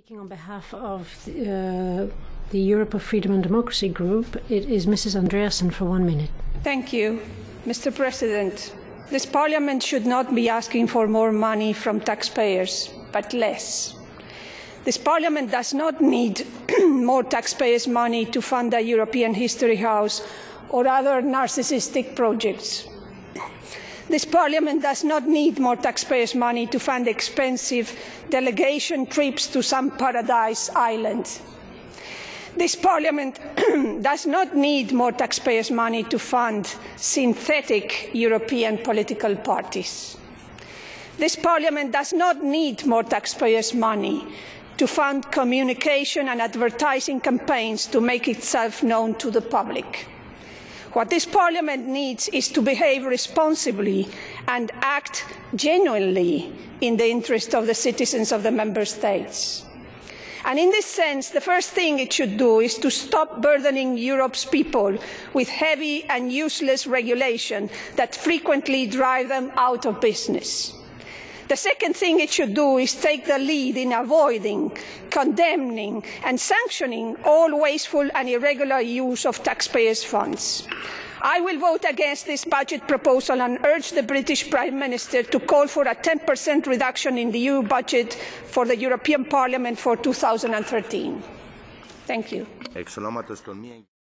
Speaking on behalf of the Europe of Freedom and Democracy group, it is Mrs. Andreasen for 1 minute. Thank you, Mr. President. This Parliament should not be asking for more money from taxpayers, but less. This Parliament does not need more taxpayers' money to fund a European History House or other narcissistic projects. This Parliament does not need more taxpayers' money to fund expensive delegation trips to some paradise island. This Parliament does not need more taxpayers' money to fund synthetic European political parties. This Parliament does not need more taxpayers' money to fund communication and advertising campaigns to make itself known to the public. What this Parliament needs is to behave responsibly and act genuinely in the interest of the citizens of the Member States. And in this sense, the first thing it should do is to stop burdening Europe's people with heavy and useless regulation that frequently drive them out of business. The second thing it should do is take the lead in avoiding, condemning and sanctioning all wasteful and irregular use of taxpayers' funds. I will vote against this budget proposal and urge the British Prime Minister to call for a 10% reduction in the EU budget for the European Parliament for 2013. Thank you.